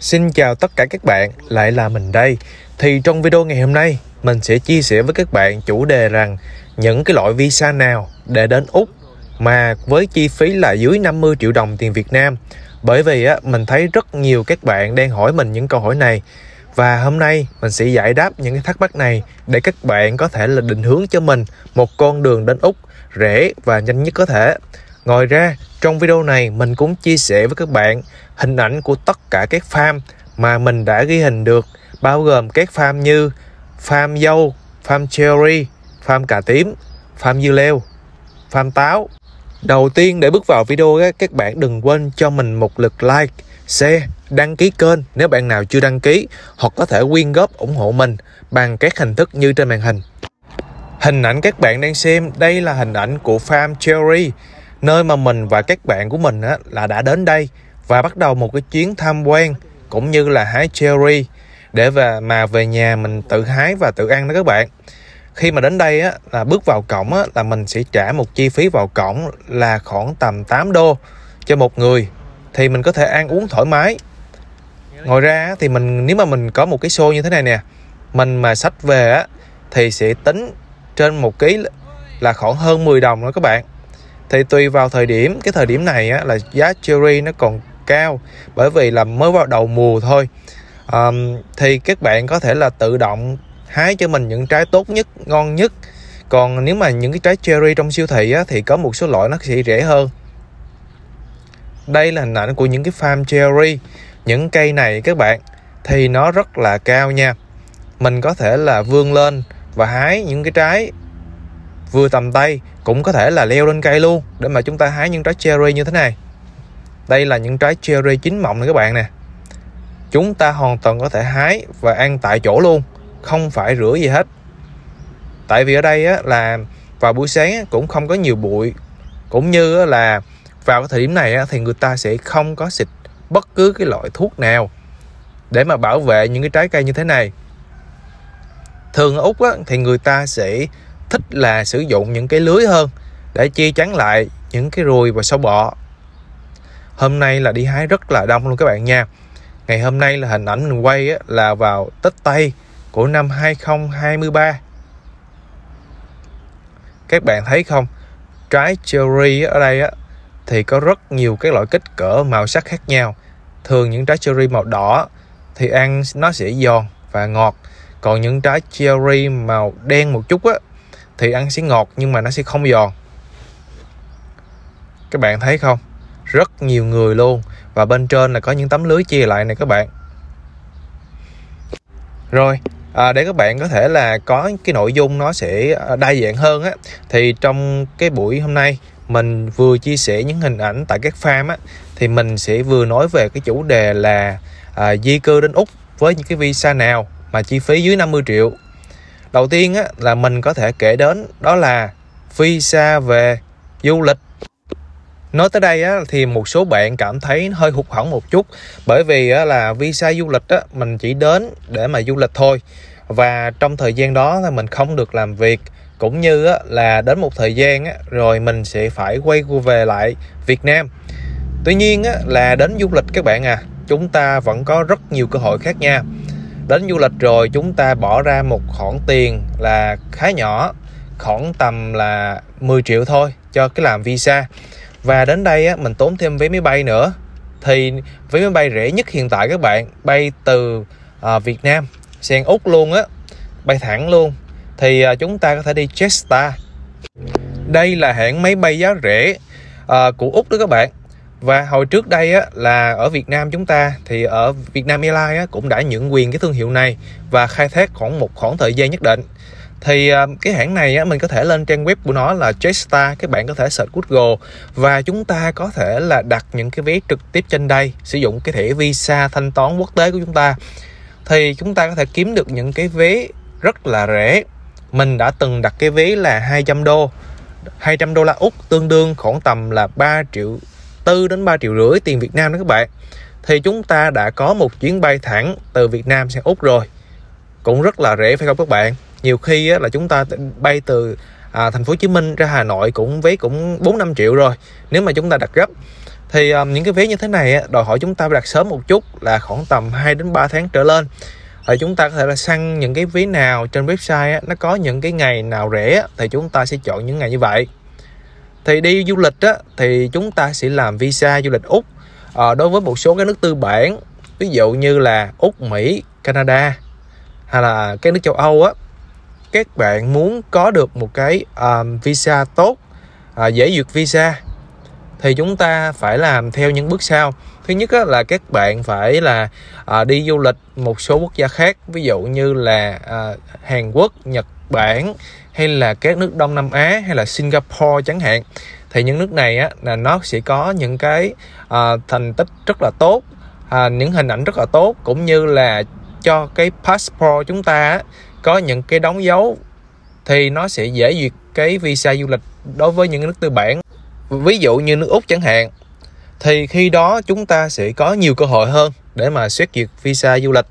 Xin chào tất cả các bạn, lại là mình đây. Thì trong video ngày hôm nay, mình sẽ chia sẻ với các bạn chủ đề rằng những cái loại visa nào để đến Úc mà với chi phí là dưới 50 triệu đồng tiền Việt Nam. Bởi vì mình thấy rất nhiều các bạn đang hỏi mình những câu hỏi này. Và hôm nay mình sẽ giải đáp những cái thắc mắc này để các bạn có thể là định hướng cho mình một con đường đến Úc rẻ và nhanh nhất có thể. Ngoài ra, trong video này mình cũng chia sẻ với các bạn hình ảnh của tất cả các farm mà mình đã ghi hình được, bao gồm các farm như farm dâu, farm cherry, farm cà tím, farm dưa leo, farm táo. Đầu tiên để bước vào video, các bạn đừng quên cho mình một lượt like, share, đăng ký kênh nếu bạn nào chưa đăng ký, hoặc có thể quyên góp ủng hộ mình bằng các hình thức như trên màn hình. Hình ảnh các bạn đang xem đây là hình ảnh của farm cherry, nơi mà mình và các bạn của mình là đã đến đây và bắt đầu một cái chuyến tham quan cũng như là hái cherry để về nhà mình tự hái và tự ăn đó các bạn. Khi mà đến đây là bước vào cổng là mình sẽ trả một chi phí vào cổng là khoảng tầm 8 đô cho một người, thì mình có thể ăn uống thoải mái. Ngoài ra thì nếu mà mình có một cái xô như thế này nè, mình mà xách về thì sẽ tính trên 1 ký là khoảng hơn 10 đồng đó các bạn. Thì tùy vào thời điểm, cái thời điểm này là giá cherry nó còn cao bởi vì là mới vào đầu mùa thôi. Thì các bạn có thể là tự động hái cho mình những trái tốt nhất, ngon nhất. Còn nếu mà những cái trái cherry trong siêu thị thì có một số loại nó sẽ rẻ hơn. Đây là hình ảnh của những cái farm cherry. Những cây này các bạn thì nó rất là cao nha. Mình có thể là vươn lên và hái những cái trái vừa tầm tay, cũng có thể là leo lên cây luôn để mà chúng ta hái những trái cherry như thế này. Đây là những trái cherry chín mọng này các bạn nè. Chúng ta hoàn toàn có thể hái và ăn tại chỗ luôn, không phải rửa gì hết. Tại vì ở đây là vào buổi sáng cũng không có nhiều bụi, cũng như là vào cái thời điểm này thì người ta sẽ không có xịt bất cứ cái loại thuốc nào để mà bảo vệ những cái trái cây như thế này. Thường ở Úc thì người ta sẽ thích là sử dụng những cái lưới hơn để che chắn lại những cái ruồi và sâu bọ. Hôm nay là đi hái rất là đông luôn các bạn nha. Ngày hôm nay là hình ảnh mình quay là vào Tết Tây của năm 2023. Các bạn thấy không? Trái cherry ở đây thì có rất nhiều cái loại kích cỡ, màu sắc khác nhau. Thường những trái cherry màu đỏ thì ăn nó sẽ giòn và ngọt. Còn những trái cherry màu đen một chút thì ăn sẽ ngọt nhưng mà nó sẽ không giòn. Các bạn thấy không? Rất nhiều người luôn. Và bên trên là có những tấm lưới chia lại này các bạn. Rồi, để các bạn có thể là có cái nội dung nó sẽ đa dạng hơn thì trong cái buổi hôm nay mình vừa chia sẻ những hình ảnh tại các farm thì mình sẽ vừa nói về cái chủ đề là di cư đến Úc với những cái visa nào mà chi phí dưới 50 triệu. Đầu tiên là mình có thể kể đến đó là visa về du lịch. Nói tới đây thì một số bạn cảm thấy hơi hụt hẫng một chút, bởi vì là visa du lịch mình chỉ đến để mà du lịch thôi, và trong thời gian đó thì mình không được làm việc, cũng như là đến một thời gian rồi mình sẽ phải quay về lại Việt Nam. Tuy nhiên là đến du lịch các bạn chúng ta vẫn có rất nhiều cơ hội khác nha. Đến du lịch rồi chúng ta bỏ ra một khoản tiền là khá nhỏ, khoảng tầm là 10 triệu thôi cho cái làm visa. Và đến đây mình tốn thêm vé máy bay nữa. Thì vé máy bay rẻ nhất hiện tại các bạn, bay từ Việt Nam sang Úc luôn bay thẳng luôn, thì chúng ta có thể đi Jetstar. Đây là hãng máy bay giá rẻ của Úc đó các bạn. Và hồi trước đây là ở Việt Nam chúng ta thì ở Vietnam Airlines cũng đã nhượng quyền cái thương hiệu này và khai thác một khoảng thời gian nhất định. Thì cái hãng này mình có thể lên trang web của nó là Jetstar, các bạn có thể search Google và chúng ta có thể là đặt những cái vé trực tiếp trên đây, sử dụng cái thẻ visa thanh toán quốc tế của chúng ta, thì chúng ta có thể kiếm được những cái vé rất là rẻ. Mình đã từng đặt cái vé là 200 đô la Úc, tương đương khoảng tầm là 3,4 triệu đến 3,5 triệu tiền Việt Nam đó các bạn. Thì chúng ta đã có một chuyến bay thẳng từ Việt Nam sang Úc rồi, cũng rất là rẻ phải không các bạn? Nhiều khi là chúng ta bay từ thành phố Hồ Chí Minh ra Hà Nội vé cũng 4-5 triệu rồi nếu mà chúng ta đặt gấp. Thì những cái vé như thế này á, đòi hỏi chúng ta phải đặt sớm một chút, là khoảng tầm 2 đến 3 tháng trở lên. Rồi chúng ta có thể là săn những cái vé nào trên website á, nó có những cái ngày nào rẻ á, thì chúng ta sẽ chọn những ngày như vậy. Thì đi du lịch á, thì chúng ta sẽ làm visa du lịch Úc đối với một số cái nước tư bản, ví dụ như là Úc, Mỹ, Canada hay là các nước châu Âu á. Các bạn muốn có được một cái visa tốt, dễ duyệt visa, thì chúng ta phải làm theo những bước sau. Thứ nhất á, là các bạn phải là đi du lịch một số quốc gia khác, ví dụ như là Hàn Quốc, Nhật Bản, hay là các nước Đông Nam Á, hay là Singapore chẳng hạn. Thì những nước này á, là nó sẽ có những cái thành tích rất là tốt, những hình ảnh rất là tốt, cũng như là cho cái passport chúng ta á, có những cái đóng dấu, thì nó sẽ dễ duyệt cái visa du lịch đối với những nước tư bản. Ví dụ như nước Úc chẳng hạn, thì khi đó chúng ta sẽ có nhiều cơ hội hơn để mà xét duyệt visa du lịch.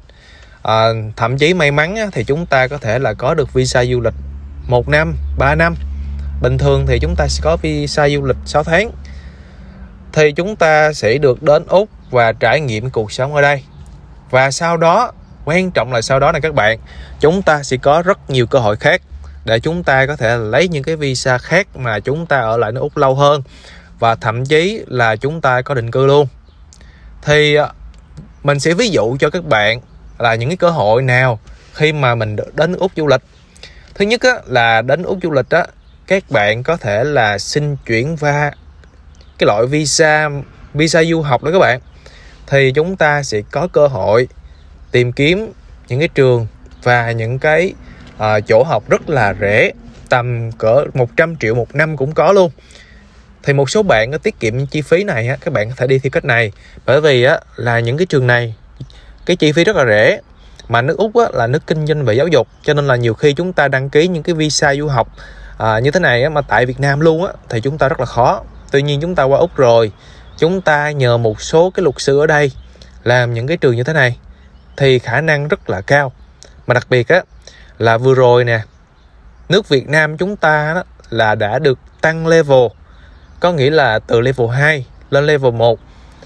Thậm chí may mắn á, thì chúng ta có thể là có được visa du lịch 1 năm, 3 năm. Bình thường thì chúng ta sẽ có visa du lịch 6 tháng. Thì chúng ta sẽ được đến Úc và trải nghiệm cuộc sống ở đây. Và sau đó, quan trọng là sau đó này các bạn, chúng ta sẽ có rất nhiều cơ hội khác để chúng ta có thể lấy những cái visa khác mà chúng ta ở lại nước Úc lâu hơn, và thậm chí là chúng ta có định cư luôn. Thì mình sẽ ví dụ cho các bạn là những cái cơ hội nào khi mà mình đến nước Úc du lịch. Thứ nhất á, là đến Úc du lịch á, các bạn có thể là xin chuyển qua cái loại visa du học đó các bạn. Thì chúng ta sẽ có cơ hội tìm kiếm những cái trường và những cái chỗ học rất là rẻ, tầm cỡ 100 triệu một năm cũng có luôn. Thì một số bạn có tiết kiệm chi phí này á, các bạn có thể đi theo cách này. Bởi vì á, là những cái trường này cái chi phí rất là rẻ, mà nước Úc á, là nước kinh doanh về giáo dục, cho nên là nhiều khi chúng ta đăng ký những cái visa du học như thế này á, mà tại Việt Nam luôn á, thì chúng ta rất là khó. Tuy nhiên chúng ta qua Úc rồi, chúng ta nhờ một số cái luật sư ở đây làm những cái trường như thế này, thì khả năng rất là cao. Mà đặc biệt á, là vừa rồi nè, nước Việt Nam chúng ta đó, là đã được tăng level, có nghĩa là từ level 2 lên level 1.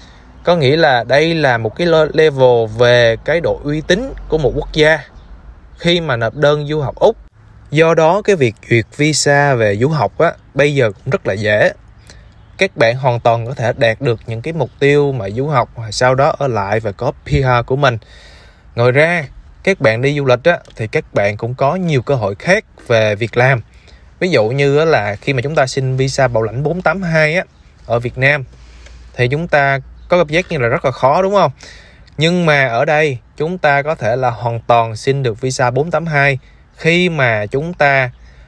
Có nghĩa là đây là một cái level về cái độ uy tín của một quốc gia khi mà nộp đơn du học Úc. Do đó cái việc duyệt visa về du học á, bây giờ cũng rất là dễ. Các bạn hoàn toàn có thể đạt được những cái mục tiêu mà du học, sau đó ở lại và có PR của mình. Ngoài ra, các bạn đi du lịch á, thì các bạn cũng có nhiều cơ hội khác về việc làm. Ví dụ như là khi mà chúng ta xin visa bảo lãnh 482 á, ở Việt Nam, thì chúng ta có cảm giác như là rất là khó đúng không? Nhưng mà ở đây chúng ta có thể là hoàn toàn xin được visa 482 khi mà chúng ta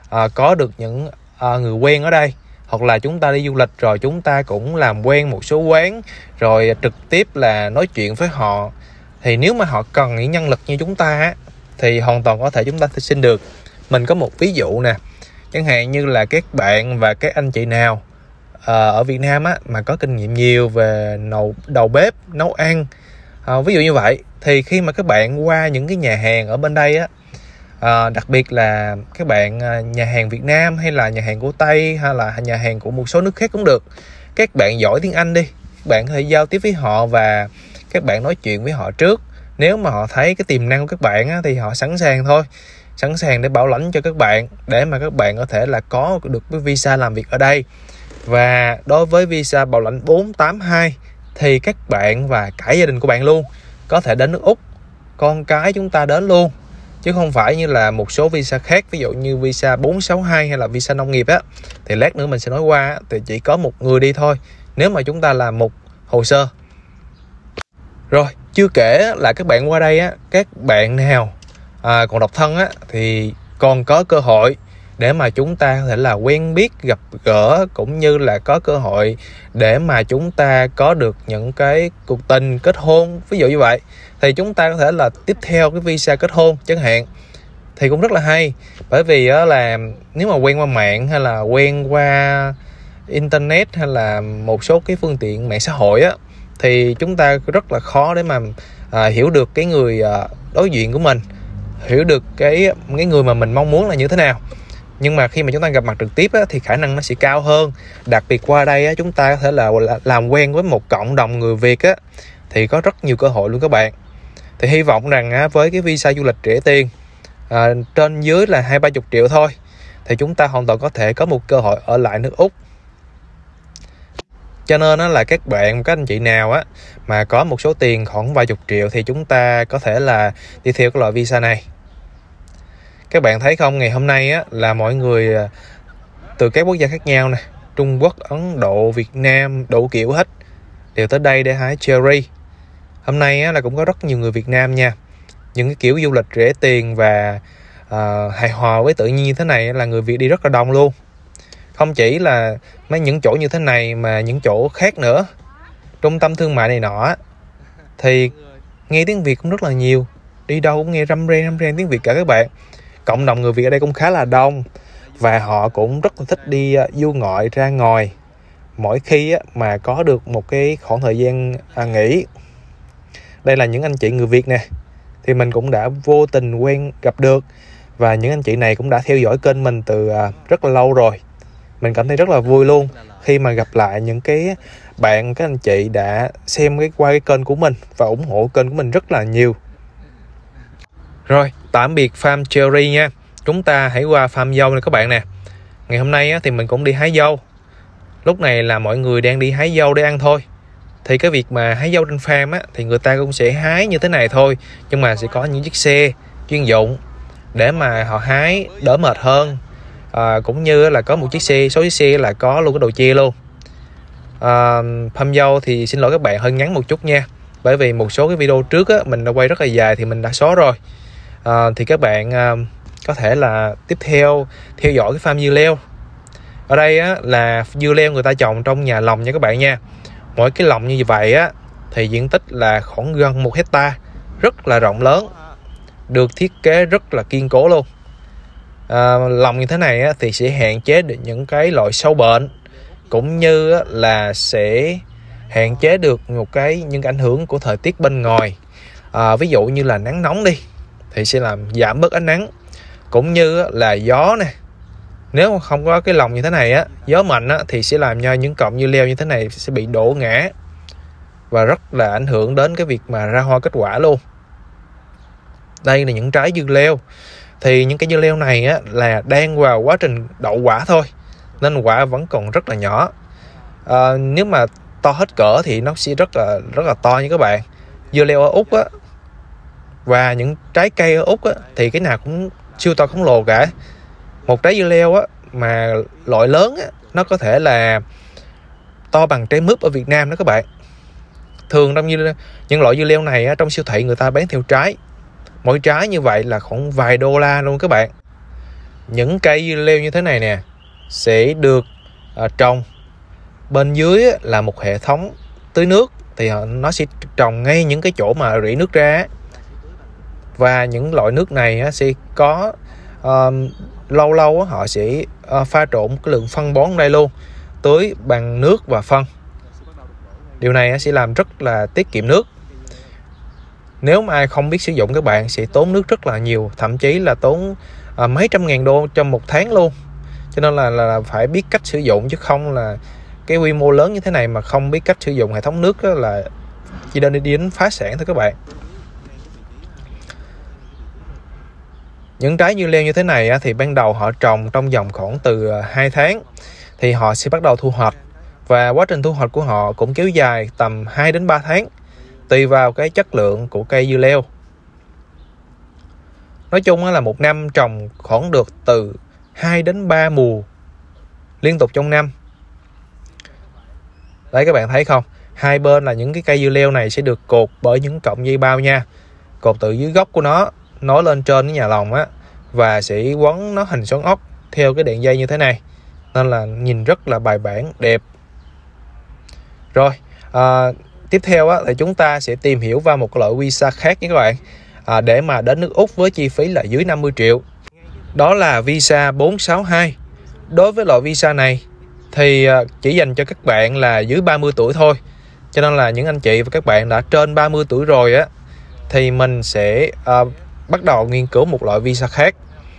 có được những người quen ở đây, hoặc là chúng ta đi du lịch rồi chúng ta cũng làm quen một số quán, rồi trực tiếp là nói chuyện với họ. Thì nếu mà họ cần những nhân lực như chúng ta á, thì hoàn toàn có thể chúng ta xin được. Mình có một ví dụ nè, chẳng hạn như là các bạn và các anh chị nào ở Việt Nam á, mà có kinh nghiệm nhiều về đầu bếp, nấu ăn, ví dụ như vậy, thì khi mà các bạn qua những cái nhà hàng ở bên đây á, đặc biệt là các bạn nhà hàng Việt Nam hay là nhà hàng của Tây hay là nhà hàng của một số nước khác cũng được, các bạn giỏi tiếng Anh đi, các bạn có thể giao tiếp với họ và các bạn nói chuyện với họ trước. Nếu mà họ thấy cái tiềm năng của các bạn á, thì họ sẵn sàng thôi, sẵn sàng để bảo lãnh cho các bạn, để mà các bạn có thể là có được cái visa làm việc ở đây. Và đối với visa bảo lãnh 482 thì các bạn và cả gia đình của bạn luôn có thể đến nước Úc, con cái chúng ta đến luôn, chứ không phải như là một số visa khác, ví dụ như visa 462 hay là visa nông nghiệp á, thì lát nữa mình sẽ nói qua, thì chỉ có một người đi thôi nếu mà chúng ta làm một hồ sơ. Rồi, chưa kể là các bạn qua đây á, các bạn nào còn độc thân á, thì còn có cơ hội để mà chúng ta có thể là quen biết, gặp gỡ, cũng như là có cơ hội để mà chúng ta có được những cái cuộc tình, kết hôn, ví dụ như vậy. Thì chúng ta có thể là tiếp theo cái visa kết hôn chẳng hạn, thì cũng rất là hay. Bởi vì là nếu mà quen qua mạng hay là quen qua internet hay là một số cái phương tiện mạng xã hội á, thì chúng ta rất là khó để mà hiểu được cái người đối diện của mình, hiểu được cái người mà mình mong muốn là như thế nào. Nhưng mà khi mà chúng ta gặp mặt trực tiếp á, thì khả năng nó sẽ cao hơn. Đặc biệt qua đây á, chúng ta có thể là làm quen với một cộng đồng người Việt á, thì có rất nhiều cơ hội luôn các bạn. Thì hy vọng rằng á, với cái visa du lịch rẻ tiền trên dưới là 20-30 triệu thôi, thì chúng ta hoàn toàn có thể có một cơ hội ở lại nước Úc. Cho nên là các anh chị nào á mà có một số tiền khoảng vài chục triệu thì chúng ta có thể là đi theo cái loại visa này. Các bạn thấy không, ngày hôm nay á là mọi người từ các quốc gia khác nhau nè, Trung Quốc, Ấn Độ, Việt Nam, đủ kiểu hết, đều tới đây để hái cherry. Hôm nay á là cũng có rất nhiều người Việt Nam nha. Những cái kiểu du lịch rẻ tiền và hài hòa với tự nhiên như thế này là người Việt đi rất là đông luôn. Không chỉ là những chỗ như thế này mà những chỗ khác nữa, trung tâm thương mại này nọ thì nghe tiếng Việt cũng rất là nhiều. Đi đâu cũng nghe răm ren tiếng Việt cả các bạn. Cộng đồng người Việt ở đây cũng khá là đông, và họ cũng rất là thích đi du ngoại ra ngoài mỗi khi mà có được một cái khoảng thời gian nghỉ. Đây là những anh chị người Việt nè, thì mình cũng đã vô tình gặp được, và những anh chị này cũng đã theo dõi kênh mình từ rất là lâu rồi. Mình cảm thấy rất là vui luôn khi mà gặp lại những các anh chị đã xem qua cái kênh của mình và ủng hộ kênh của mình rất là nhiều. Rồi, tạm biệt farm cherry nha. Chúng ta hãy qua farm dâu này các bạn nè. Ngày hôm nay thì mình cũng đi hái dâu. Lúc này là mọi người đang đi hái dâu để ăn thôi. Thì cái việc mà hái dâu trên farm thì người ta cũng sẽ hái như thế này thôi, nhưng mà sẽ có những chiếc xe chuyên dụng để mà họ hái đỡ mệt hơn. Cũng như là có một chiếc xe là có luôn cái đồ che luôn. Farm dâu thì xin lỗi các bạn hơi ngắn một chút nha, bởi vì một số cái video trước mình đã quay rất là dài thì mình đã xóa rồi. Thì các bạn có thể là tiếp theo theo dõi cái farm dưa leo. Ở đây là dưa leo người ta trồng trong nhà lồng nha các bạn nha. Mỗi cái lồng như vậy thì diện tích là khoảng gần 1 hectare, rất là rộng lớn, được thiết kế rất là kiên cố luôn. Lồng như thế này thì sẽ hạn chế được những cái loại sâu bệnh, cũng như là sẽ hạn chế được những cái ảnh hưởng của thời tiết bên ngoài. Ví dụ như là nắng nóng đi thì sẽ làm giảm bớt ánh nắng, cũng như là gió nè. Nếu mà không có cái lồng như thế này gió mạnh thì sẽ làm cho những cọng dưa leo như thế này sẽ bị đổ ngã và rất là ảnh hưởng đến cái việc mà ra hoa kết quả luôn. Đây là những trái dưa leo. Thì những cái dưa leo này là đang vào quá trình đậu quả thôi, nên quả vẫn còn rất là nhỏ. Nếu mà to hết cỡ thì nó sẽ rất là to nha các bạn. Dưa leo ở Úc và những trái cây ở Úc thì cái nào cũng siêu to khổng lồ cả. Một trái dưa leo mà loại lớn nó có thể là to bằng trái mướp ở Việt Nam đó các bạn. Thường trong những loại dưa leo này trong siêu thị người ta bán theo trái. Mỗi trái như vậy là khoảng vài đô la luôn các bạn. Những cây dưa leo như thế này nè sẽ được trồng. Bên dưới là một hệ thống tưới nước, thì nó sẽ trồng ngay những cái chỗ mà rỉ nước ra. Và những loại nước này sẽ có lâu lâu họ sẽ pha trộn cái lượng phân bón ở đây luôn, tưới bằng nước và phân. Điều này sẽ làm rất là tiết kiệm nước. Nếu mà ai không biết sử dụng các bạn sẽ tốn nước rất là nhiều, thậm chí là tốn mấy trăm ngàn đô trong một tháng luôn. Cho nên là phải biết cách sử dụng, chứ không là cái quy mô lớn như thế này mà không biết cách sử dụng hệ thống nước là chỉ nên đi đến phá sản thôi các bạn. Những trái dưa leo như thế này thì ban đầu họ trồng trong vòng khoảng từ 2 tháng thì họ sẽ bắt đầu thu hoạch, và quá trình thu hoạch của họ cũng kéo dài tầm 2 đến 3 tháng tùy vào cái chất lượng của cây dưa leo. Nói chung là một năm trồng khoảng được từ 2 đến 3 mùa liên tục trong năm. Đấy các bạn thấy không? Hai bên là những cái cây dưa leo này sẽ được cột bởi những cọng dây bao nha. Cột từ dưới gốc của nó nối lên trên cái nhà lồng và sẽ quấn nó hình xoắn ốc theo cái đoạn dây như thế này, nên là nhìn rất là bài bản đẹp. Rồi tiếp theo thì chúng ta sẽ tìm hiểu vào một loại visa khác nha các bạn, để mà đến nước Úc với chi phí là dưới 50 triệu. Đó là visa 462. Đối với loại visa này thì chỉ dành cho các bạn là dưới 30 tuổi thôi. Cho nên là những anh chị và các bạn đã trên 30 tuổi rồi thì mình sẽ bắt đầu nghiên cứu một loại visa khác.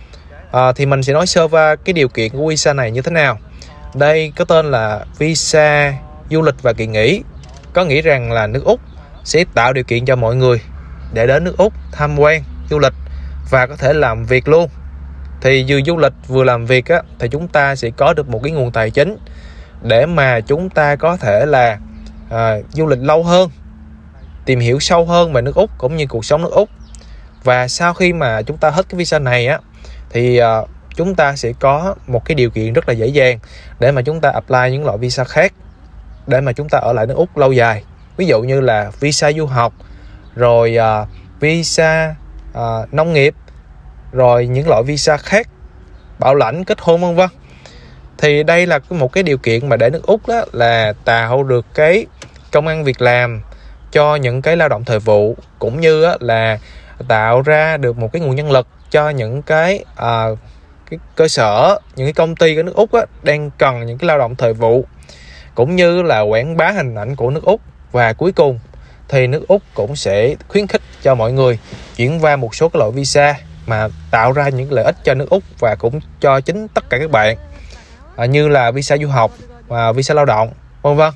Thì mình sẽ nói sơ qua cái điều kiện của visa này như thế nào. Đây có tên là visa du lịch và kỳ nghỉ, có nghĩa rằng là nước Úc sẽ tạo điều kiện cho mọi người để đến nước Úc tham quan du lịch và có thể làm việc luôn. Thì vừa du lịch vừa làm việc thì chúng ta sẽ có được một cái nguồn tài chính để mà chúng ta có thể là du lịch lâu hơn, tìm hiểu sâu hơn về nước Úc cũng như cuộc sống nước Úc. Và sau khi mà chúng ta hết cái visa này thì chúng ta sẽ có một cái điều kiện rất là dễ dàng để mà chúng ta apply những loại visa khác để mà chúng ta ở lại nước Úc lâu dài. Ví dụ như là visa du học, rồi visa nông nghiệp, rồi những loại visa khác, bảo lãnh, kết hôn vân vân. Thì đây là một cái điều kiện mà để nước Úc đó là tạo được cái công ăn việc làm cho những cái lao động thời vụ, cũng như là tạo ra được một cái nguồn nhân lực cho những cái cơ sở, những cái công ty ở nước Úc đang cần những cái lao động thời vụ, cũng như là quảng bá hình ảnh của nước Úc. Và cuối cùng thì nước Úc cũng sẽ khuyến khích cho mọi người chuyển qua một số cái loại visa mà tạo ra những lợi ích cho nước Úc và cũng cho chính tất cả các bạn, như là visa du học và visa lao động vân vân.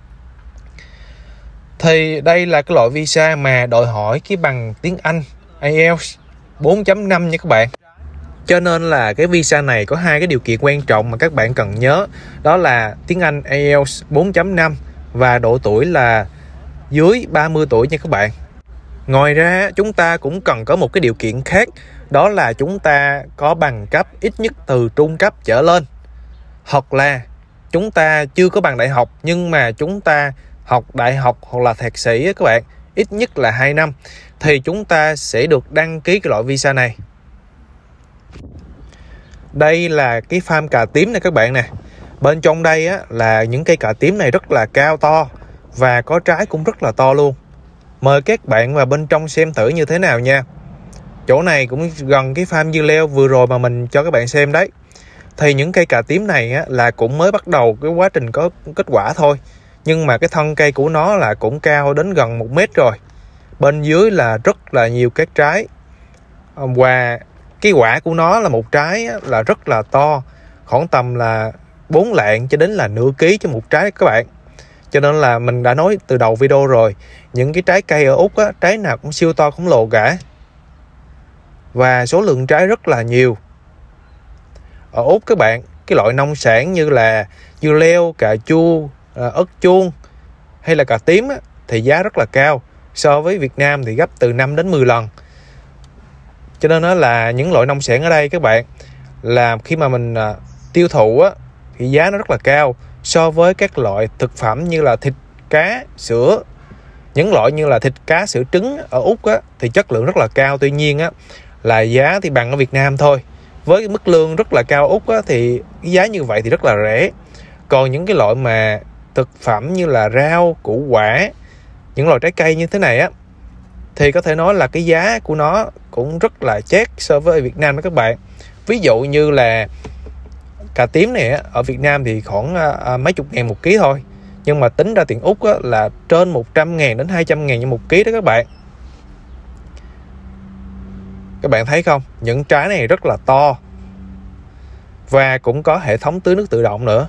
Thì đây là cái loại visa mà đòi hỏi cái bằng tiếng Anh IELTS 4.5 nha các bạn. Cho nên là cái visa này có hai cái điều kiện quan trọng mà các bạn cần nhớ, đó là tiếng Anh IELTS 4.5 và độ tuổi là dưới 30 tuổi nha các bạn. Ngoài ra chúng ta cũng cần có một cái điều kiện khác, đó là chúng ta có bằng cấp ít nhất từ trung cấp trở lên, hoặc là chúng ta chưa có bằng đại học nhưng mà chúng ta học đại học hoặc là thạc sĩ các bạn, ít nhất là 2 năm thì chúng ta sẽ được đăng ký cái loại visa này. Đây là cái farm cà tím này các bạn nè. Bên trong đây là những cây cà tím này rất là cao to và có trái cũng rất là to luôn. Mời các bạn vào bên trong xem thử như thế nào nha. Chỗ này cũng gần cái farm dưa leo vừa rồi mà mình cho các bạn xem đấy. Thì những cây cà tím này là cũng mới bắt đầu cái quá trình có kết quả thôi, nhưng mà cái thân cây của nó là cũng cao đến gần 1 mét rồi. Bên dưới là rất là nhiều các trái, và cái quả của nó là một trái là rất là to, khoảng tầm là 4 lạng cho đến là nửa ký cho một trái các bạn. Cho nên là mình đã nói từ đầu video rồi, những cái trái cây ở Úc trái nào cũng siêu to khổng lồ cả, và số lượng trái rất là nhiều. Ở Úc các bạn, cái loại nông sản như là dưa leo, cà chua, ớt chuông hay là cà tím thì giá rất là cao, so với Việt Nam thì gấp từ 5 đến 10 lần. Cho nên đó là những loại nông sản ở đây các bạn, là khi mà mình tiêu thụ thì giá nó rất là cao so với các loại thực phẩm như là thịt, cá, sữa. Những loại như là thịt, cá, sữa, trứng ở Úc thì chất lượng rất là cao, tuy nhiên là giá thì bằng ở Việt Nam thôi. Với mức lương rất là cao Úc thì cái giá như vậy thì rất là rẻ. Còn những cái loại mà thực phẩm như là rau, củ quả, những loại trái cây như thế này thì có thể nói là cái giá của nó cũng rất là chát so với Việt Nam đó các bạn. Ví dụ như là cà tím này ở Việt Nam thì khoảng mấy chục ngàn một ký thôi, nhưng mà tính ra tiền Úc là trên 100 ngàn đến 200 ngàn một ký đó các bạn. Các bạn thấy không, những trái này rất là to và cũng có hệ thống tưới nước tự động nữa.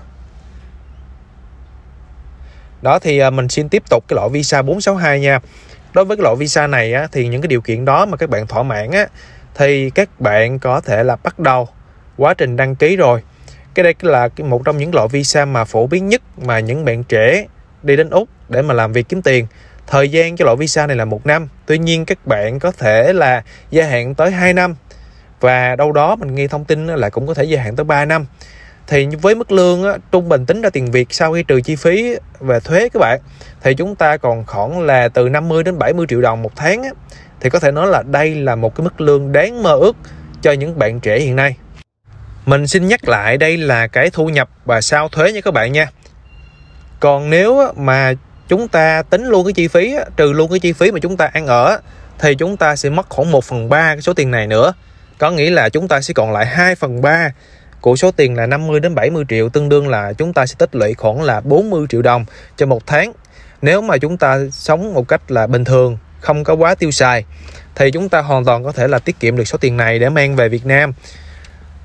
Đó thì mình xin tiếp tục cái loại visa 462 nha. Đối với cái loại visa này thì những cái điều kiện đó mà các bạn thỏa mãn thì các bạn có thể là bắt đầu quá trình đăng ký rồi. Cái đây là một trong những loại visa mà phổ biến nhất mà những bạn trẻ đi đến Úc để mà làm việc kiếm tiền. Thời gian cho loại visa này là 1 năm. Tuy nhiên các bạn có thể là gia hạn tới 2 năm. Và đâu đó mình nghe thông tin là cũng có thể gia hạn tới 3 năm. Thì với mức lương trung bình tính ra tiền Việt sau khi trừ chi phí về thuế các bạn, thì chúng ta còn khoảng là từ 50 đến 70 triệu đồng một tháng Thì có thể nói là đây là một cái mức lương đáng mơ ước cho những bạn trẻ hiện nay. Mình xin nhắc lại, đây là cái thu nhập và sau thuế nha các bạn nha. Còn nếu mà chúng ta tính luôn cái chi phí, trừ luôn cái chi phí mà chúng ta ăn ở, thì chúng ta sẽ mất khoảng 1/3 cái số tiền này nữa. Có nghĩa là chúng ta sẽ còn lại 2/3 của số tiền là 50 đến 70 triệu, tương đương là chúng ta sẽ tích lũy khoảng là 40 triệu đồng cho một tháng. Nếu mà chúng ta sống một cách là bình thường, không có quá tiêu xài, thì chúng ta hoàn toàn có thể là tiết kiệm được số tiền này để mang về Việt Nam.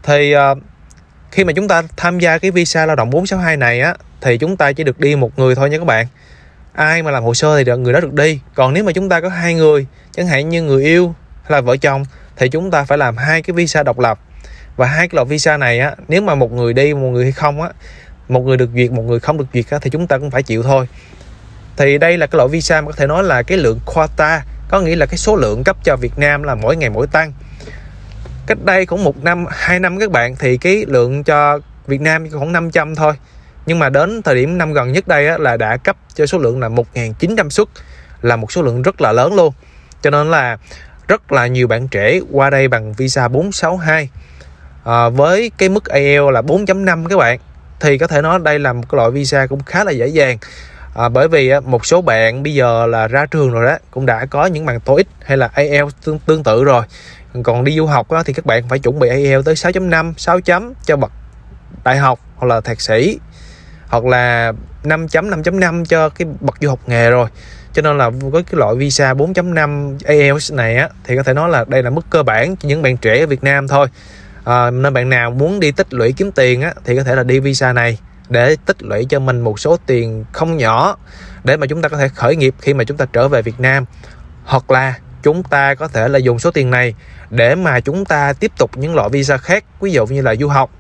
Thì khi mà chúng ta tham gia cái visa lao động 462 này á, thì chúng ta chỉ được đi một người thôi nha các bạn. Ai mà làm hồ sơ thì người đó được đi. Còn nếu mà chúng ta có 2 người, chẳng hạn như người yêu hay là vợ chồng, thì chúng ta phải làm 2 cái visa độc lập. Và 2 cái loại visa này á, nếu mà một người đi, một người hay không á, một người được duyệt, một người không được duyệt á, thì chúng ta cũng phải chịu thôi. Thì đây là cái loại visa mà có thể nói là cái lượng quota, có nghĩa là cái số lượng cấp cho Việt Nam là mỗi ngày mỗi tăng. Cách đây cũng 1 năm, 2 năm các bạn, thì cái lượng cho Việt Nam khoảng 500 thôi. Nhưng mà đến thời điểm năm gần nhất đây á, là đã cấp cho số lượng là 1.900 suất, là một số lượng rất là lớn luôn. Cho nên là rất là nhiều bạn trẻ qua đây bằng visa 462 với cái mức IELTS là 4.5 các bạn. Thì có thể nói đây là một cái loại visa cũng khá là dễ dàng. Bởi vì một số bạn bây giờ là ra trường rồi đó, cũng đã có những bằng TOEIC hay là IELTS tương tự rồi. Còn đi du học đó, thì các bạn phải chuẩn bị IELTS tới 6.5, 6 chấm cho bậc đại học hoặc là thạc sĩ, hoặc là 5 chấm, 5.5 cho cái bậc du học nghề rồi. Cho nên là với cái loại visa 4.5 IELTS này á, thì có thể nói là đây là mức cơ bản cho những bạn trẻ ở Việt Nam thôi. Nên bạn nào muốn đi tích lũy kiếm tiền á, thì có thể là đi visa này để tích lũy cho mình một số tiền không nhỏ, để mà chúng ta có thể khởi nghiệp khi mà chúng ta trở về Việt Nam. Hoặc là chúng ta có thể là dùng số tiền này để mà chúng ta tiếp tục những loại visa khác, ví dụ như là du học.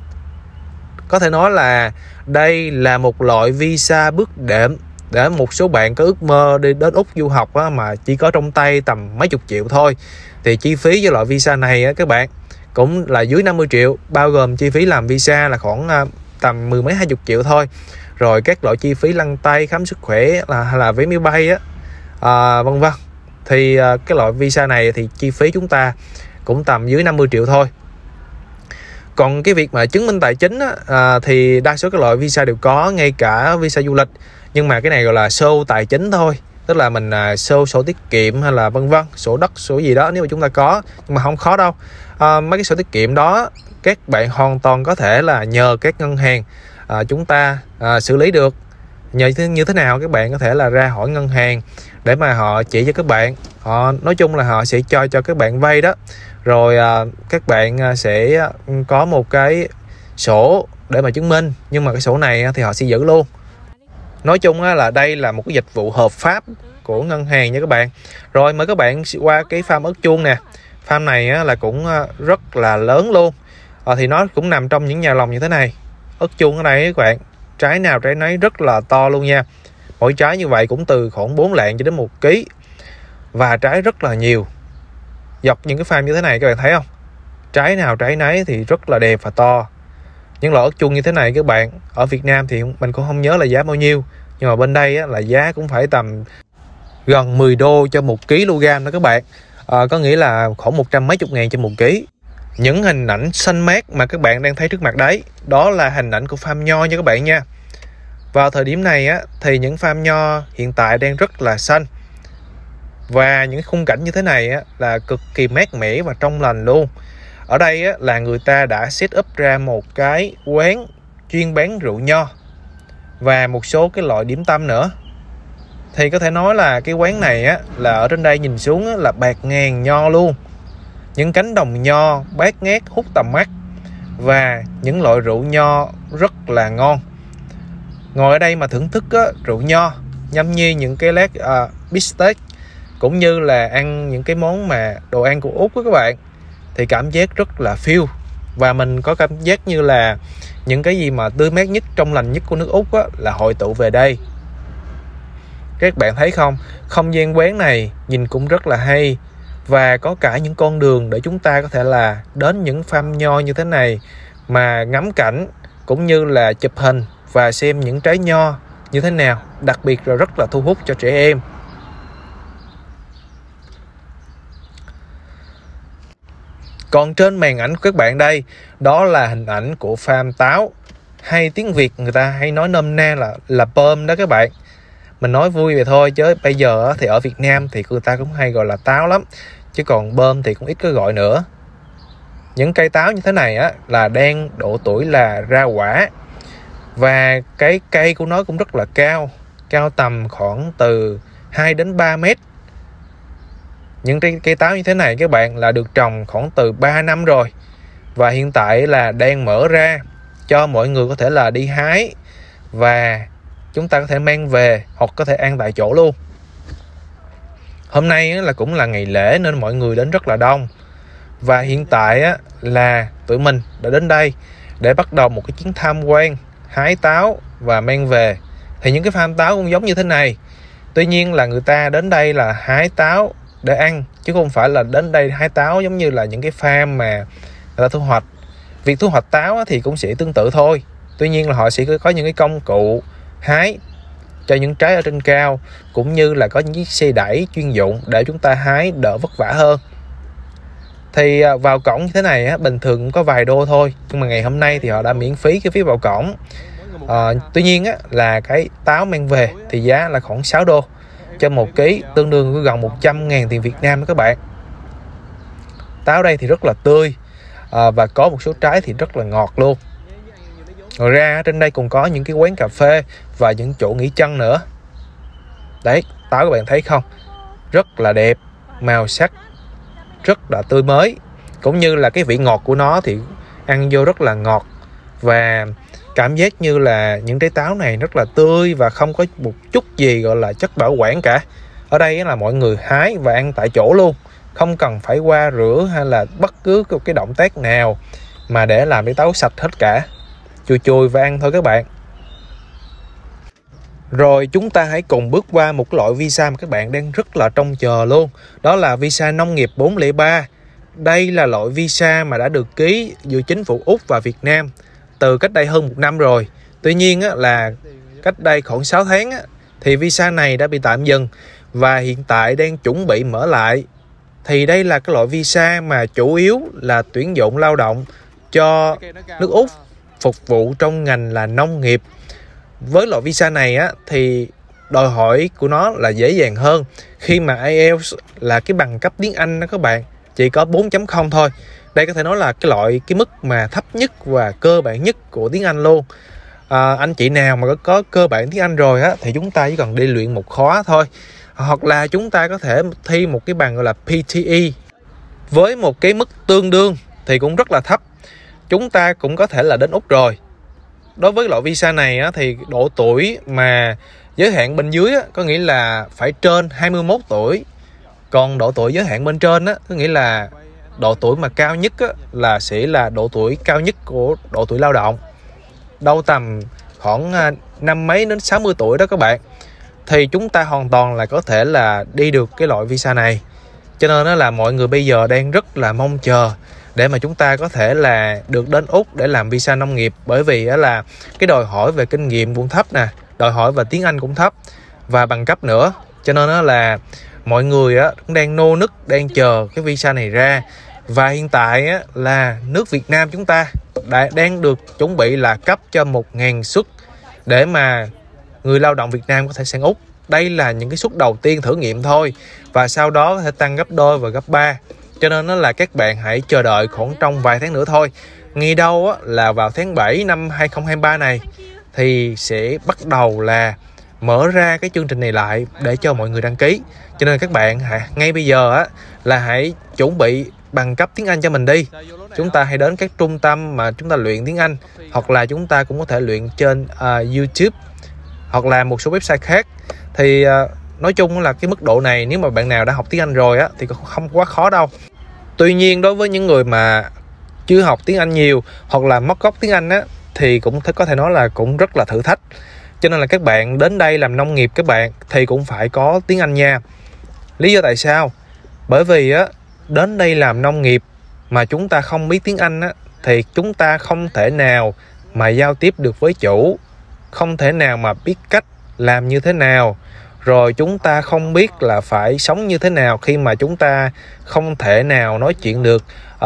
Có thể nói là đây là một loại visa bước đệm để một số bạn có ước mơ đi đến Úc du học á, mà chỉ có trong tay tầm mấy chục triệu thôi. Thì chi phí cho loại visa này á, các bạn cũng là dưới 50 triệu, bao gồm chi phí làm visa là khoảng tầm 10 mấy 20 triệu thôi. Rồi các loại chi phí lăn tay, khám sức khỏe hay là vé máy bay á, vân vân. Thì cái loại visa này thì chi phí chúng ta cũng tầm dưới 50 triệu thôi. Còn cái việc mà chứng minh tài chính á, thì đa số các loại visa đều có, ngay cả visa du lịch. Nhưng mà cái này gọi là show tài chính thôi, tức là mình show sổ tiết kiệm hay là vân vân, sổ đất, sổ gì đó nếu mà chúng ta có. Nhưng mà không khó đâu. Mấy cái sổ tiết kiệm đó các bạn hoàn toàn có thể là nhờ các ngân hàng chúng ta xử lý được. Nhờ như thế nào, các bạn có thể là ra hỏi ngân hàng để mà họ chỉ cho các bạn. Họ nói chung là họ sẽ cho các bạn vay đó. Rồi các bạn sẽ có một cái sổ để mà chứng minh, nhưng mà cái sổ này thì họ sẽ giữ luôn. Nói chung là đây là một cái dịch vụ hợp pháp của ngân hàng nha các bạn. Rồi mời các bạn qua cái farm ớt chuông nè. Farm này là cũng rất là lớn luôn. Thì nó cũng nằm trong những nhà lồng như thế này. Ớt chuông ở đây các bạn, trái nào trái nấy rất là to luôn nha. Mỗi trái như vậy cũng từ khoảng 4 lạng cho đến 1 kg. Và trái rất là nhiều. Dọc những cái farm như thế này các bạn thấy không? Trái nào trái nấy thì rất là đẹp và to. Những loại ớt chuông như thế này các bạn, ở Việt Nam thì mình cũng không nhớ là giá bao nhiêu, nhưng mà bên đây là giá cũng phải tầm gần 10 đô cho 1 kg đó các bạn. Có nghĩa là khoảng 100 mấy chục ngàn cho 1 kg. Những hình ảnh xanh mát mà các bạn đang thấy trước mặt đấy, đó là hình ảnh của farm nho nha các bạn nha. Vào thời điểm này thì những farm nho hiện tại đang rất là xanh. Và những khung cảnh như thế này là cực kỳ mát mẻ và trong lành luôn. Ở đây là người ta đã set up ra một cái quán chuyên bán rượu nho và một số cái loại điểm tâm nữa. Thì có thể nói là cái quán này là ở trên đây nhìn xuống là bạt ngàn nho luôn. Những cánh đồng nho bát ngát hút tầm mắt, và những loại rượu nho rất là ngon. Ngồi ở đây mà thưởng thức rượu nho, nhâm nhi những cái lát bistec, cũng như là ăn những cái món mà đồ ăn của Úc các bạn, thì cảm giác rất là feel. Và mình có cảm giác như là những cái gì mà tươi mát nhất, trong lành nhất của nước Úc là hội tụ về đây. Các bạn thấy không, không gian quán này nhìn cũng rất là hay. Và có cả những con đường để chúng ta có thể là đến những farm nho như thế này mà ngắm cảnh, cũng như là chụp hình và xem những trái nho như thế nào. Đặc biệt là rất là thu hút cho trẻ em. Còn trên màn ảnh của các bạn đây, đó là hình ảnh của farm táo, hay tiếng Việt người ta hay nói nôm na là pơm đó các bạn. Mình nói vui vậy thôi, chứ bây giờ thì ở Việt Nam thì người ta cũng hay gọi là táo lắm, chứ còn bơm thì cũng ít có gọi nữa. Những cây táo như thế này là đang độ tuổi là ra quả, và cái cây của nó cũng rất là cao, cao tầm khoảng từ 2 đến 3 mét. Những cây táo như thế này các bạn là được trồng khoảng từ 3 năm rồi. và hiện tại là đang mở ra cho mọi người có thể là đi hái và chúng ta có thể mang về hoặc có thể ăn tại chỗ luôn. Hôm nay là cũng là ngày lễ nên mọi người đến rất là đông. Và hiện tại là tụi mình đã đến đây để bắt đầu một cái chuyến tham quan hái táo và mang về. Thì những cái farm táo cũng giống như thế này. Tuy nhiên là người ta đến đây là hái táo để ăn, chứ không phải là đến đây hái táo giống như là những cái farm mà người ta thu hoạch. Việc thu hoạch táo thì cũng sẽ tương tự thôi. Tuy nhiên là họ sẽ có những cái công cụ hái cho những trái ở trên cao, cũng như là có những chiếc xe đẩy chuyên dụng để chúng ta hái đỡ vất vả hơn. Thì vào cổng như thế này bình thường cũng có vài đô thôi, nhưng mà ngày hôm nay thì họ đã miễn phí cái phí vào cổng. Tuy nhiên là cái táo mang về thì giá là khoảng 6 đô cho 1 ký, tương đương với gần 100.000 tiền Việt Nam đó các bạn. Táo đây thì rất là tươi và có một số trái thì rất là ngọt luôn. Ngoài ra trên đây còn có những cái quán cà phê và những chỗ nghỉ chân nữa. Đấy, táo các bạn thấy không? Rất là đẹp, màu sắc rất là tươi mới, cũng như là cái vị ngọt của nó thì ăn vô rất là ngọt, và cảm giác như là những trái táo này rất là tươi và không có một chút gì gọi là chất bảo quản cả. Ở đây là mọi người hái và ăn tại chỗ luôn, không cần phải qua rửa hay là bất cứ cái động tác nào mà để làm cái táo sạch hết cả. Chùi chùi và ăn thôi các bạn. Rồi chúng ta hãy cùng bước qua một loại visa mà các bạn đang rất là trông chờ luôn. Đó là visa nông nghiệp 403. Đây là loại visa mà đã được ký giữa chính phủ Úc và Việt Nam từ cách đây hơn 1 năm rồi. Tuy nhiên là cách đây khoảng 6 tháng thì visa này đã bị tạm dừng và hiện tại đang chuẩn bị mở lại. Thì đây là cái loại visa mà chủ yếu là tuyển dụng lao động cho nước Úc phục vụ trong ngành là nông nghiệp. Với loại visa này thì đòi hỏi của nó là dễ dàng hơn, khi mà IELTS là cái bằng cấp tiếng Anh đó các bạn, chỉ có 4.0 thôi. Đây có thể nói là cái mức mà thấp nhất và cơ bản nhất của tiếng Anh luôn. Anh chị nào mà có cơ bản tiếng Anh rồi thì chúng ta chỉ cần đi luyện một khóa thôi, hoặc là chúng ta có thể thi một cái bằng gọi là PTE với một cái mức tương đương thì cũng rất là thấp. Chúng ta cũng có thể là đến Úc rồi. Đối với loại visa này thì độ tuổi mà giới hạn bên dưới có nghĩa là phải trên 21 tuổi. Còn độ tuổi giới hạn bên trên có nghĩa là độ tuổi mà cao nhất là sẽ là độ tuổi cao nhất của độ tuổi lao động, đâu tầm khoảng 50 đến 60 tuổi đó các bạn. Thì chúng ta hoàn toàn là có thể là đi được cái loại visa này. Cho nên là mọi người bây giờ đang rất là mong chờ để mà chúng ta có thể là được đến Úc để làm visa nông nghiệp. Bởi vì là cái đòi hỏi về kinh nghiệm cũng thấp nè, đòi hỏi về tiếng Anh cũng thấp và bằng cấp nữa. Cho nên là mọi người cũng đang nô nức, đang chờ cái visa này ra. Và hiện tại là nước Việt Nam chúng ta đang được chuẩn bị là cấp cho 1.000 suất để mà người lao động Việt Nam có thể sang Úc. Đây là những cái suất đầu tiên thử nghiệm thôi, và sau đó có thể tăng gấp đôi và gấp 3. Cho nên là các bạn hãy chờ đợi khoảng trong vài tháng nữa thôi. Ngay đâu là vào tháng 7 năm 2023 này thì sẽ bắt đầu là mở ra cái chương trình này lại để cho mọi người đăng ký. Cho nên các bạn ngay bây giờ là hãy chuẩn bị bằng cấp tiếng Anh cho mình đi. Chúng ta hãy đến các trung tâm mà chúng ta luyện tiếng Anh, hoặc là chúng ta cũng có thể luyện trên YouTube hoặc là một số website khác. Thì nói chung là cái mức độ này nếu mà bạn nào đã học tiếng Anh rồi thì không quá khó đâu. Tuy nhiên đối với những người mà chưa học tiếng Anh nhiều hoặc là mất gốc tiếng Anh thì cũng có thể nói là cũng rất là thử thách. Cho nên là các bạn đến đây làm nông nghiệp các bạn thì cũng phải có tiếng Anh nha. Lý do tại sao? Bởi vì đến đây làm nông nghiệp mà chúng ta không biết tiếng Anh thì chúng ta không thể nào mà giao tiếp được với chủ, không thể nào mà biết cách làm như thế nào, rồi chúng ta không biết là phải sống như thế nào khi mà chúng ta không thể nào nói chuyện được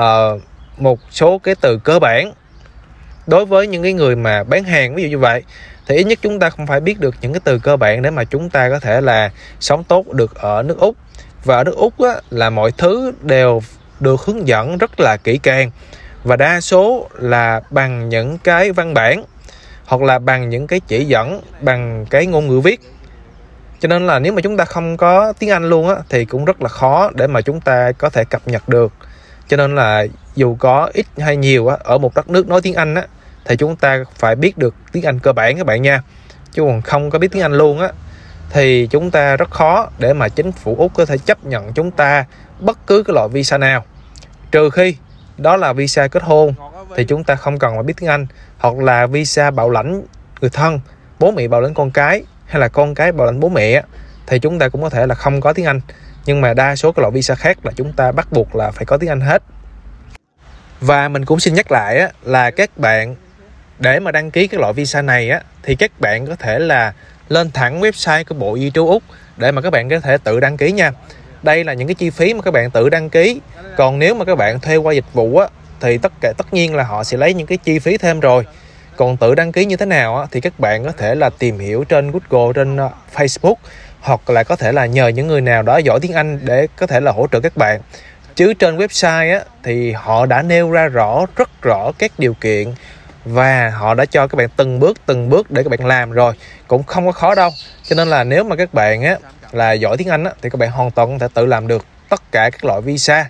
một số cái từ cơ bản. Đối với những cái người mà bán hàng ví dụ như vậy thì ít nhất chúng ta không phải biết được những cái từ cơ bản để mà chúng ta có thể là sống tốt được ở nước Úc. Và ở nước Úc là mọi thứ đều được hướng dẫn rất là kỹ càng, và đa số là bằng những cái văn bản hoặc là bằng những cái chỉ dẫn bằng cái ngôn ngữ viết. Cho nên là nếu mà chúng ta không có tiếng Anh luôn thì cũng rất là khó để mà chúng ta có thể cập nhật được. Cho nên là dù có ít hay nhiều á, ở một đất nước nói tiếng Anh á, thì chúng ta phải biết được tiếng Anh cơ bản các bạn nha. Chứ còn không có biết tiếng Anh luôn á, thì chúng ta rất khó để mà chính phủ Úc có thể chấp nhận chúng ta bất cứ cái loại visa nào. Trừ khi đó là visa kết hôn thì chúng ta không cần phải biết tiếng Anh, hoặc là visa bảo lãnh người thân, bố mẹ bảo lãnh con cái, hay là con cái bảo lãnh bố mẹ, thì chúng ta cũng có thể là không có tiếng Anh. Nhưng mà đa số các loại visa khác là chúng ta bắt buộc là phải có tiếng Anh hết. Và mình cũng xin nhắc lại á, là các bạn để mà đăng ký cái loại visa này á, thì các bạn có thể là lên thẳng website của Bộ Di trú Úc để mà các bạn có thể tự đăng ký nha. Đây là những cái chi phí mà các bạn tự đăng ký. Còn nếu mà các bạn thuê qua dịch vụ á, thì tất nhiên là họ sẽ lấy những cái chi phí thêm rồi. Còn tự đăng ký như thế nào á, thì các bạn có thể là tìm hiểu trên Google, trên Facebook, hoặc là có thể là nhờ những người nào đó giỏi tiếng Anh để có thể là hỗ trợ các bạn. Chứ trên website á, thì họ đã nêu ra rất rõ các điều kiện, và họ đã cho các bạn từng bước để các bạn làm rồi, cũng không có khó đâu. Cho nên là nếu mà các bạn á, là giỏi tiếng Anh á, thì các bạn hoàn toàn có thể tự làm được tất cả các loại visa.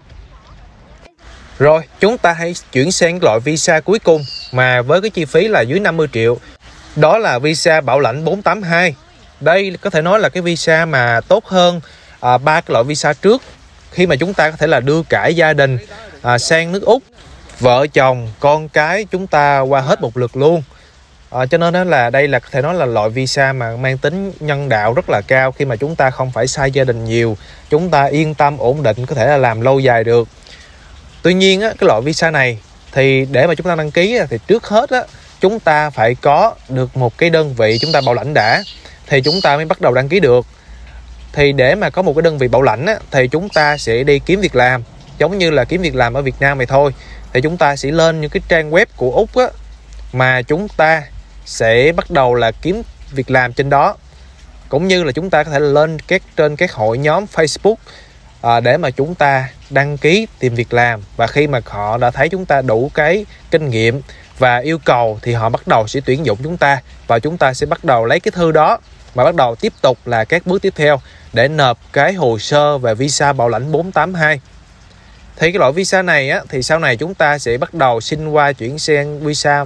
Rồi chúng ta hãy chuyển sang loại visa cuối cùng mà với cái chi phí là dưới 50 triệu. Đó là visa bảo lãnh 482. Đây có thể nói là cái visa mà tốt hơn ba cái loại visa trước, khi mà chúng ta có thể là đưa cả gia đình sang nước Úc, vợ chồng con cái chúng ta qua hết một lượt luôn. Cho nên là đây là có thể nói là loại visa mà mang tính nhân đạo rất là cao, khi mà chúng ta không phải xa gia đình nhiều, chúng ta yên tâm ổn định có thể là làm lâu dài được. Tuy nhiên á, cái loại visa này thì để mà chúng ta đăng ký thì trước hết á, chúng ta phải có được một cái đơn vị chúng ta bảo lãnh đã, thì chúng ta mới bắt đầu đăng ký được. Thì để mà có một cái đơn vị bảo lãnh á, thì chúng ta sẽ đi kiếm việc làm, giống như là kiếm việc làm ở Việt Nam này thôi. Thì chúng ta sẽ lên những cái trang web của Úc á, mà chúng ta sẽ bắt đầu là kiếm việc làm trên đó. Cũng như là chúng ta có thể lên trên các hội nhóm Facebook để mà chúng ta đăng ký tìm việc làm. Và khi mà họ đã thấy chúng ta đủ cái kinh nghiệm và yêu cầu thì họ bắt đầu sẽ tuyển dụng chúng ta, và chúng ta sẽ bắt đầu lấy cái thư đó mà bắt đầu tiếp tục là các bước tiếp theo để nộp cái hồ sơ về visa bảo lãnh 482. Thì cái loại visa này á, thì sau này chúng ta sẽ bắt đầu xin qua chuyển sang visa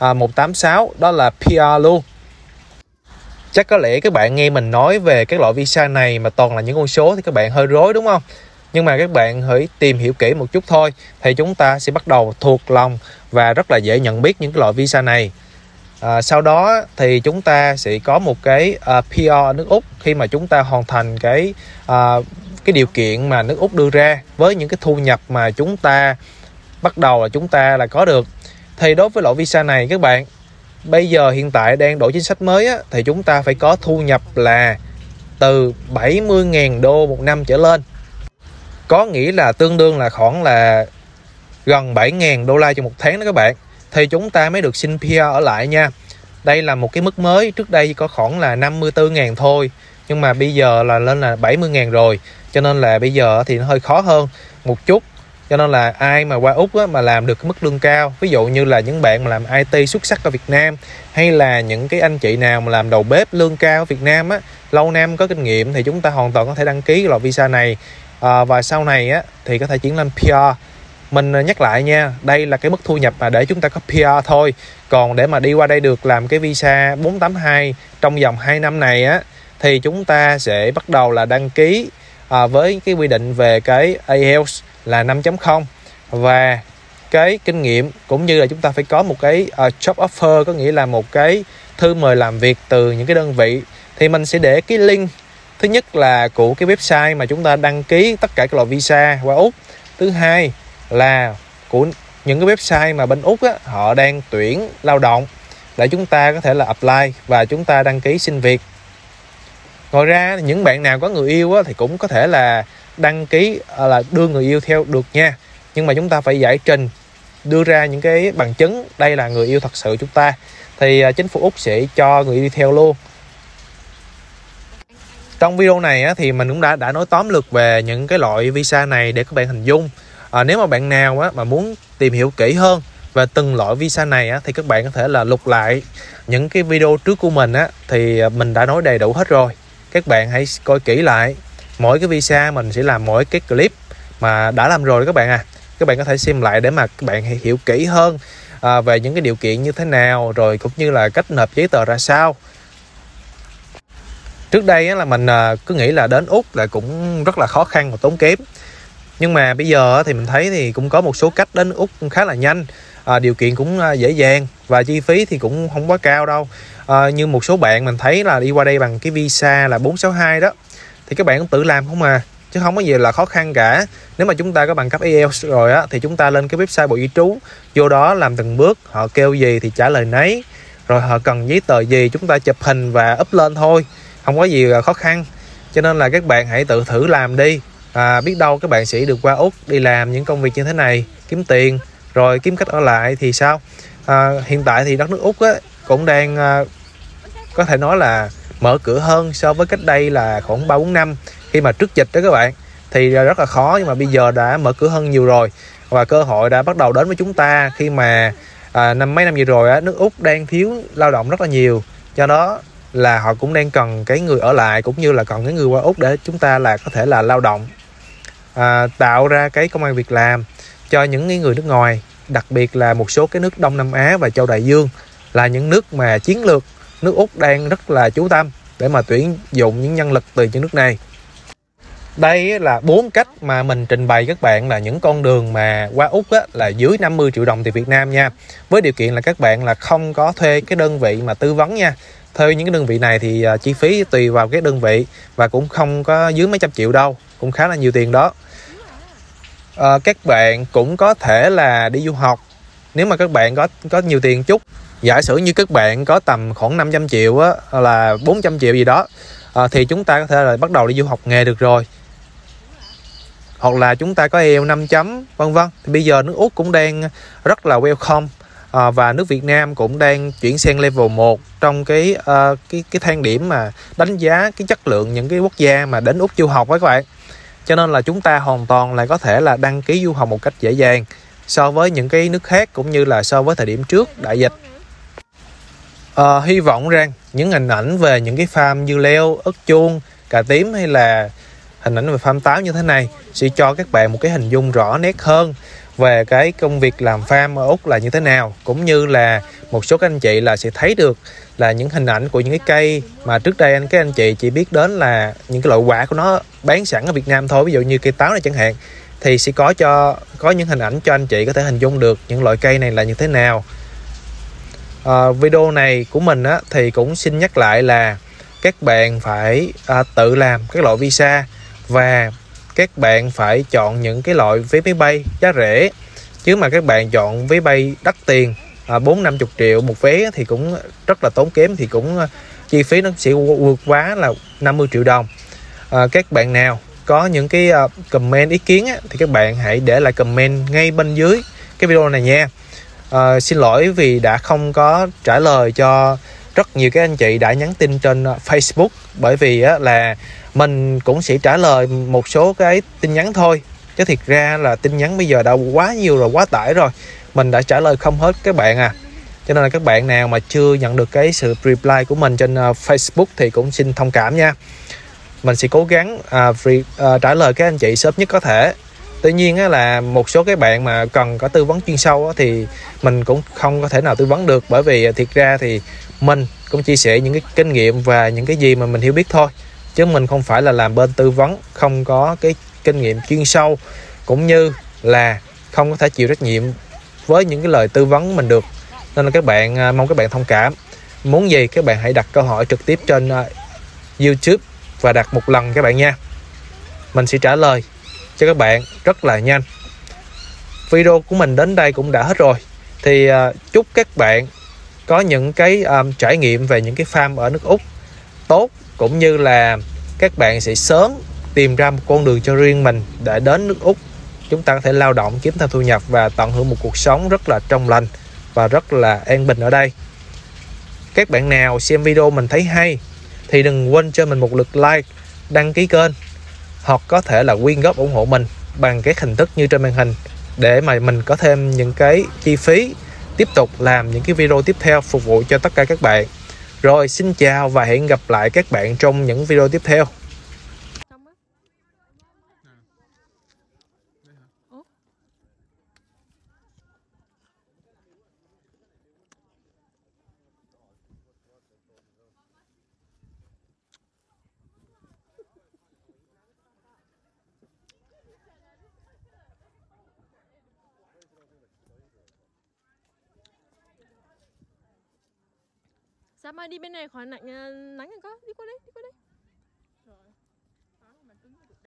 186, đó là PR luôn. Chắc có lẽ các bạn nghe mình nói về các loại visa này mà toàn là những con số thì các bạn hơi rối đúng không? Nhưng mà các bạn hãy tìm hiểu kỹ một chút thôi, thì chúng ta sẽ bắt đầu thuộc lòng và rất là dễ nhận biết những cái loại visa này. Sau đó thì chúng ta sẽ có một cái PR ở nước Úc khi mà chúng ta hoàn thành cái điều kiện mà nước Úc đưa ra với những cái thu nhập mà chúng ta bắt đầu là chúng ta là có được. Thì đối với loại visa này các bạn, bây giờ hiện tại đang đổi chính sách mới á, thì chúng ta phải có thu nhập là từ 70.000 đô một năm trở lên. Có nghĩa là tương đương là khoảng là gần 7.000 đô la cho một tháng đó các bạn. Thì chúng ta mới được xin PR ở lại nha. Đây là một cái mức mới, trước đây có khoảng là 54.000 thôi, nhưng mà bây giờ là lên là 70.000 rồi. Cho nên là bây giờ thì nó hơi khó hơn một chút. Cho nên là ai mà qua Úc á, mà làm được cái mức lương cao, ví dụ như là những bạn mà làm IT xuất sắc ở Việt Nam, hay là những cái anh chị nào mà làm đầu bếp lương cao ở Việt Nam á, lâu năm có kinh nghiệm, thì chúng ta hoàn toàn có thể đăng ký loại visa này. Và sau này á, thì có thể chuyển lên PR. Mình nhắc lại nha, đây là cái mức thu nhập mà để chúng ta có PR thôi. Còn để mà đi qua đây được làm cái visa 482 trong vòng 2 năm này á, thì chúng ta sẽ bắt đầu là đăng ký với cái quy định về cái IELTS là 5.0 và cái kinh nghiệm, cũng như là chúng ta phải có một cái job offer, có nghĩa là một cái thư mời làm việc từ những cái đơn vị. Thì mình sẽ để cái link thứ nhất là của cái website mà chúng ta đăng ký tất cả các loại visa qua Úc. Thứ hai là của những cái website mà bên Úc á, họ đang tuyển lao động để chúng ta có thể là apply và chúng ta đăng ký xin việc. Ngoài ra những bạn nào có người yêu á, thì cũng có thể là đăng ký là đưa người yêu theo được nha. Nhưng mà chúng ta phải giải trình, đưa ra những cái bằng chứng đây là người yêu thật sự chúng ta, thì chính phủ Úc sẽ cho người yêu đi theo luôn. Trong video này á, thì mình cũng đã nói tóm lược về những cái loại visa này để các bạn hình dung. Nếu mà bạn nào á, mà muốn tìm hiểu kỹ hơn về từng loại visa này á, thì các bạn có thể là lục lại những cái video trước của mình á, thì mình đã nói đầy đủ hết rồi. Các bạn hãy coi kỹ lại. Mỗi cái visa mình sẽ làm mỗi cái clip mà đã làm rồi đó các bạn à. các bạn có thể xem lại để mà các bạn hiểu kỹ hơn về những cái điều kiện như thế nào, rồi cũng như là cách nộp giấy tờ ra sao. Trước đây á, là mình cứ nghĩ là đến Úc là cũng rất là khó khăn và tốn kém. Nhưng mà bây giờ thì mình thấy thì cũng có một số cách đến Úc khá là nhanh, điều kiện cũng dễ dàng và chi phí thì cũng không quá cao đâu. Như một số bạn mình thấy là đi qua đây bằng cái visa là 462 đó, thì các bạn cũng tự làm không à, chứ không có gì là khó khăn cả. Nếu mà chúng ta có bằng cấp IELTS rồi á, thì chúng ta lên cái website Bộ Di trú, vô đó làm từng bước, họ kêu gì thì trả lời nấy, rồi họ cần giấy tờ gì chúng ta chụp hình và up lên thôi, không có gì là khó khăn. Cho nên là các bạn hãy tự thử làm đi, biết đâu các bạn sẽ được qua Úc đi làm những công việc như thế này, kiếm tiền rồi kiếm cách ở lại thì sao. Hiện tại thì đất nước Úc á, cũng đang có thể nói là mở cửa hơn so với cách đây là khoảng 3-4 năm, khi mà trước dịch đó các bạn, thì rất là khó, nhưng mà bây giờ đã mở cửa hơn nhiều rồi và cơ hội đã bắt đầu đến với chúng ta, khi mà mấy năm vừa rồi á, nước Úc đang thiếu lao động rất là nhiều, do đó là họ cũng đang cần cái người ở lại cũng như là cần cái người qua Úc để chúng ta là có thể là lao động, tạo ra cái công ăn việc làm cho những người nước ngoài, đặc biệt là một số cái nước Đông Nam Á và châu Đại Dương là những nước mà chiến lược nước Úc đang rất là chú tâm để mà tuyển dụng những nhân lực từ những nước này. Đây là 4 cách mà mình trình bày các bạn là những con đường mà qua Úc á, là dưới 50 triệu đồng tiền Việt Nam nha. Với điều kiện là các bạn là không có thuê cái đơn vị mà tư vấn nha. Thuê những cái đơn vị này thì chi phí tùy vào cái đơn vị và cũng không có dưới mấy trăm triệu đâu, cũng khá là nhiều tiền đó. Các bạn cũng có thể là đi du học nếu mà các bạn có nhiều tiền chút. Giả sử như các bạn có tầm khoảng 500 triệu á, là 400 triệu gì đó, thì chúng ta có thể là bắt đầu đi du học nghề được rồi. Hoặc là chúng ta có IELTS 5 chấm vân vân. Thì bây giờ nước Úc cũng đang rất là welcome, và nước Việt Nam cũng đang chuyển sang level 1 trong cái thang điểm mà đánh giá cái chất lượng những cái quốc gia mà đến Úc du học với các bạn. Cho nên là chúng ta hoàn toàn là có thể là đăng ký du học một cách dễ dàng so với những cái nước khác, cũng như là so với thời điểm trước đại dịch. Hy vọng rằng những hình ảnh về những cái farm dưa leo, ớt chuông, cà tím hay là hình ảnh về farm táo như thế này sẽ cho các bạn một cái hình dung rõ nét hơn về cái công việc làm farm ở Úc là như thế nào, cũng như là một số các anh chị là sẽ thấy được là những hình ảnh của những cái cây mà trước đây các anh chị chỉ biết đến là những cái loại quả của nó bán sẵn ở Việt Nam thôi, ví dụ như cây táo này chẳng hạn, thì sẽ có những hình ảnh cho anh chị có thể hình dung được những loại cây này là như thế nào. Video này của mình á, thì cũng xin nhắc lại là các bạn phải tự làm các loại visa và các bạn phải chọn những cái loại vé máy bay giá rẻ, chứ mà các bạn chọn vé bay đắt tiền 40-50 triệu một vé thì cũng rất là tốn kém, thì cũng chi phí nó sẽ vượt quá là 50 triệu đồng. Các bạn nào có những cái comment ý kiến á, thì các bạn hãy để lại comment ngay bên dưới cái video này nha. Xin lỗi vì đã không có trả lời cho rất nhiều các anh chị đã nhắn tin trên Facebook, bởi vì là mình cũng sẽ trả lời một số cái tin nhắn thôi, chứ thiệt ra là tin nhắn bây giờ đã quá nhiều rồi, quá tải rồi, mình đã trả lời không hết các bạn à. Cho nên là các bạn nào mà chưa nhận được cái sự reply của mình trên Facebook thì cũng xin thông cảm nha. Mình sẽ cố gắng trả lời các anh chị sớm nhất có thể. Tuy nhiên là một số cái bạn mà cần có tư vấn chuyên sâu thì mình cũng không có thể nào tư vấn được, bởi vì thiệt ra thì mình cũng chia sẻ những cái kinh nghiệm và những cái gì mà mình hiểu biết thôi, chứ mình không phải là làm bên tư vấn, không có cái kinh nghiệm chuyên sâu, cũng như là không có thể chịu trách nhiệm với những cái lời tư vấn của mình được. Nên là các bạn mong các bạn thông cảm. Muốn gì các bạn hãy đặt câu hỏi trực tiếp trên YouTube và đặt một lần các bạn nha. Mình sẽ trả lời cho các bạn rất là nhanh. Video của mình đến đây cũng đã hết rồi. Thì chúc các bạn có những cái trải nghiệm về những cái farm ở nước Úc tốt, cũng như là các bạn sẽ sớm tìm ra một con đường cho riêng mình để đến nước Úc. Chúng ta có thể lao động, kiếm thêm thu nhập và tận hưởng một cuộc sống rất là trong lành và rất là an bình ở đây. Các bạn nào xem video mình thấy hay thì đừng quên cho mình một lượt like, đăng ký kênh, hoặc có thể là quyên góp ủng hộ mình bằng các hình thức như trên màn hình, để mà mình có thêm những cái chi phí tiếp tục làm những cái video tiếp theo phục vụ cho tất cả các bạn. Rồi, xin chào và hẹn gặp lại các bạn trong những video tiếp theo. Sam ơi, đi bên này khỏi nắng nắng rồi con, đi qua đây, đi qua đây.